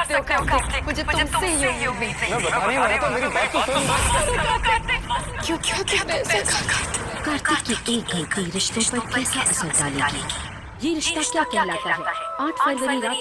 सकते हो कार्तिक, मुझे तुमसे ये उम्मीद थी। मैं बताने वाला था, मेरी बात तो सुन। क्यों क्यों तुमने ऐसा कहा? कार्तिक की एक गलती रिश्तों पर कैसा असर डालेगी? ये रिश्ता क्या कहलाता है? 8 फरवरी रात